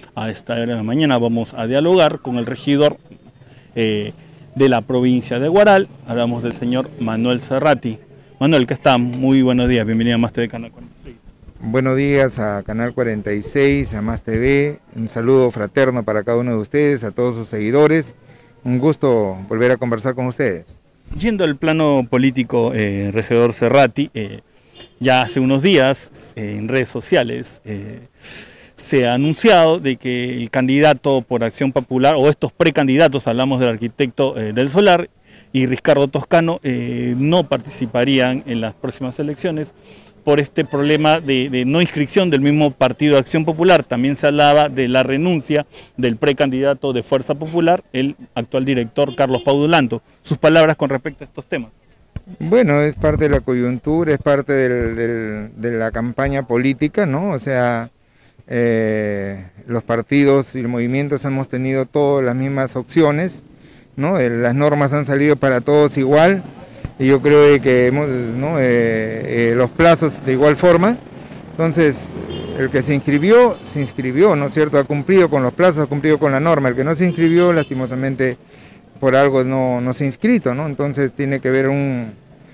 A esta hora de la mañana vamos a dialogar con el regidor de la provincia de Huaral. Hablamos del señor Manuel Cerrati. Manuel, ¿qué está? Muy buenos días, bienvenido a Más TV Canal 46. Buenos días a Canal 46, a Más TV, un saludo fraterno para cada uno de ustedes, a todos sus seguidores. Un gusto volver a conversar con ustedes. Yendo al plano político, regidor Cerrati, ya hace unos días en redes sociales se ha anunciado de que el candidato por Acción Popular, o estos precandidatos, hablamos del arquitecto del Solar y Ricardo Toscano, no participarían en las próximas elecciones por este problema de no inscripción del mismo partido de Acción Popular. También se hablaba de la renuncia del precandidato de Fuerza Popular, el actual director Carlos Paudulanto. Sus palabras con respecto a estos temas. Bueno, es parte de la coyuntura, es parte de la campaña política, ¿no? O sea, los partidos y los movimientos hemos tenido todas las mismas opciones, ¿no? Las normas han salido para todos igual, y yo creo que hemos, ¿no? Los plazos de igual forma. Entonces, el que se inscribió, ¿no es cierto? Ha cumplido con los plazos, ha cumplido con la norma. El que no se inscribió, lastimosamente, por algo no se ha inscrito, ¿no? Entonces tiene que haber un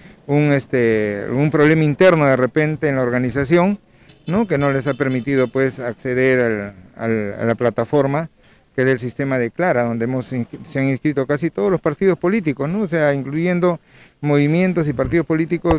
problema interno de repente en la organización, ¿no? Que no les ha permitido pues acceder a la plataforma que es del sistema de Clara, donde se han inscrito casi todos los partidos políticos, ¿no? O sea, incluyendo movimientos y partidos políticos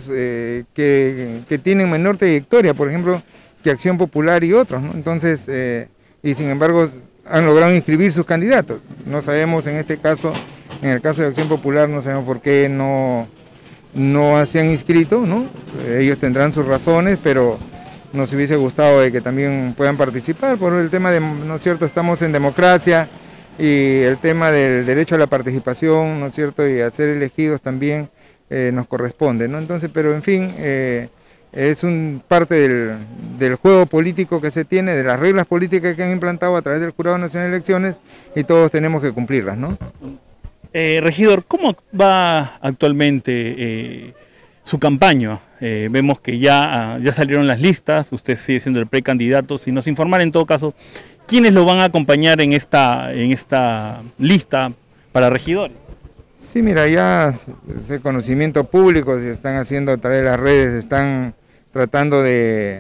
que tienen menor trayectoria, por ejemplo, que Acción Popular y otros, ¿no? Entonces, y sin embargo han logrado inscribir sus candidatos. No sabemos en este caso, en el caso de Acción Popular, no sabemos por qué no se han inscrito, ¿no? Ellos tendrán sus razones, pero nos hubiese gustado de que también puedan participar por el tema de, ¿no es cierto?, estamos en democracia y el tema del derecho a la participación, ¿no es cierto?, y a ser elegidos también nos corresponde, ¿no? Entonces, pero en fin, es parte del juego político que se tiene, de las reglas políticas que han implantado a través del Jurado Nacional de Elecciones, y todos tenemos que cumplirlas, ¿no? Regidor, ¿cómo va actualmente su campaña? Vemos que ya salieron las listas, usted sigue siendo el precandidato. Si nos informara en todo caso, ¿quiénes lo van a acompañar en esta lista para regidores? Sí, mira, ya ese conocimiento público se están haciendo a través de las redes, están tratando de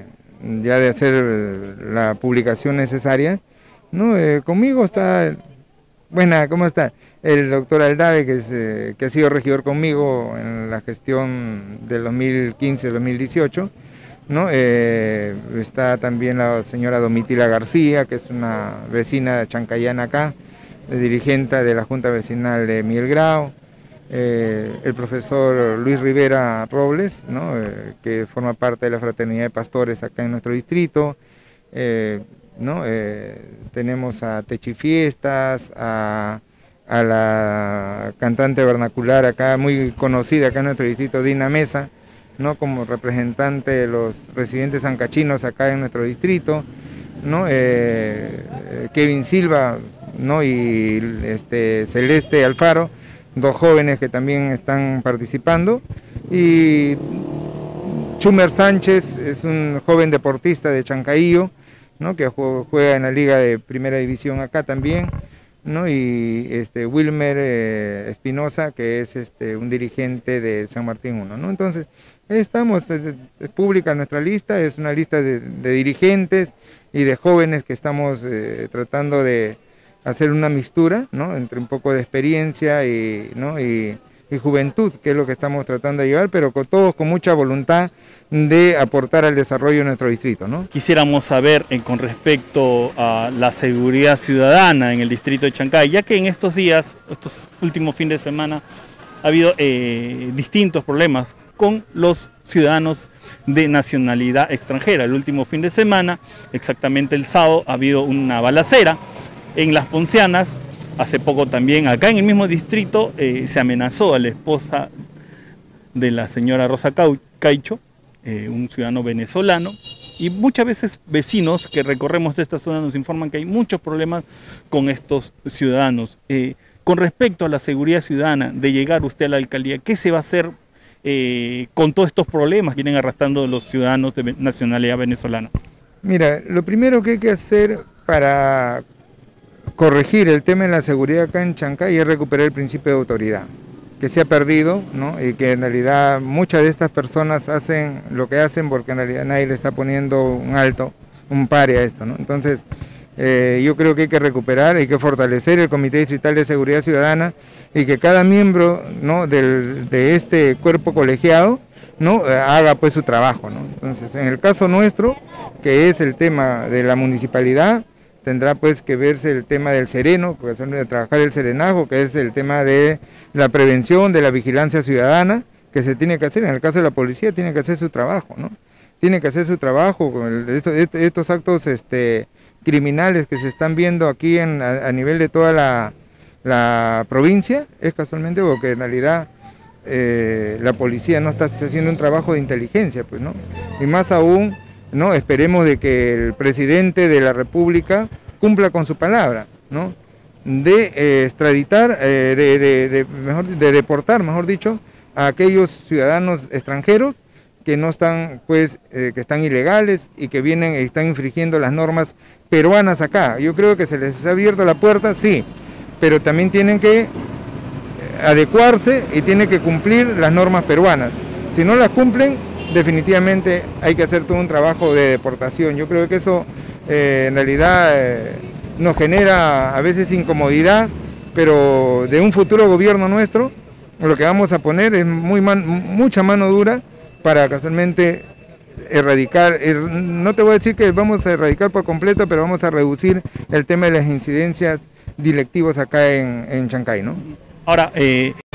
hacer la publicación necesaria, ¿no? Conmigo está, buena, ¿cómo está? El doctor Aldave, que ha sido regidor conmigo en la gestión del 2015-2018, ¿no? Está también la señora Domitila García, que es una vecina chancayana acá, dirigente de la Junta Vecinal de Miguel Grau, el profesor Luis Rivera Robles, ¿no? Que forma parte de la Fraternidad de Pastores acá en nuestro distrito, ¿no? Tenemos a Techi Fiestas, a la cantante vernacular acá, muy conocida acá en nuestro distrito, Dina Mesa, ¿no? Como representante de los residentes sancachinos acá en nuestro distrito, ¿no? Kevin Silva, ¿no? Y Celeste Alfaro, dos jóvenes que también están participando, y Chumer Sánchez es un joven deportista de Chancaillo, ¿no? Que juega en la Liga de Primera División acá también, ¿no? Y Wilmer Espinosa, que es un dirigente de San Martín 1, ¿no? Entonces, estamos, es pública nuestra lista, es una lista de dirigentes y de jóvenes que estamos tratando de hacer una mixtura, ¿no? Entre un poco de experiencia ¿no? y juventud, que es lo que estamos tratando de llevar, pero todos con mucha voluntad de aportar al desarrollo de nuestro distrito, ¿no? Quisiéramos saber con respecto a la seguridad ciudadana en el distrito de Chancay, ya que en estos días, estos últimos fines de semana, ha habido distintos problemas con los ciudadanos de nacionalidad extranjera. El último fin de semana, exactamente el sábado, ha habido una balacera en Las Poncianas. Hace poco también, acá en el mismo distrito, se amenazó a la esposa de la señora Rosa Caicho, un ciudadano venezolano, y muchas veces vecinos que recorremos de esta zona nos informan que hay muchos problemas con estos ciudadanos. Con respecto a la seguridad ciudadana, de llegar usted a la alcaldía, ¿qué se va a hacer con todos estos problemas que vienen arrastrando los ciudadanos de nacionalidad venezolana? Mira, lo primero que hay que hacer para corregir el tema de la seguridad acá en Chancay es recuperar el principio de autoridad, que se ha perdido, ¿no? Y que en realidad muchas de estas personas hacen lo que hacen porque en realidad nadie le está poniendo un alto, un pare a esto, ¿no? Entonces, yo creo que hay que recuperar, hay que fortalecer el Comité Distrital de Seguridad Ciudadana y que cada miembro, ¿no?, de este cuerpo colegiado, ¿no?, haga pues su trabajo, ¿no? Entonces, en el caso nuestro, que es el tema de la municipalidad, tendrá pues que verse el tema del sereno, pues de trabajar el serenazgo, que es el tema de la prevención, de la vigilancia ciudadana, que se tiene que hacer. En el caso de la policía tiene que hacer su trabajo, ¿no? Tiene que hacer su trabajo con estos actos criminales que se están viendo aquí a nivel de toda la provincia, es casualmente porque en realidad la policía no está haciendo un trabajo de inteligencia, pues, ¿no? Y más aún, ¿no? Esperemos de que el presidente de la República cumpla con su palabra, ¿no?, de extraditar, de deportar, mejor dicho, a aquellos ciudadanos extranjeros que no están, pues, que están ilegales y que vienen y están infringiendo las normas peruanas acá. Yo creo que se les ha abierto la puerta, sí, pero también tienen que adecuarse y tienen que cumplir las normas peruanas. Si no las cumplen, definitivamente hay que hacer todo un trabajo de deportación. Yo creo que eso en realidad nos genera a veces incomodidad, pero de un futuro gobierno nuestro lo que vamos a poner es mucha mano dura para casualmente erradicar, no te voy a decir que vamos a erradicar por completo, pero vamos a reducir el tema de las incidencias delictivas acá en Chancay, ¿no? Ahora,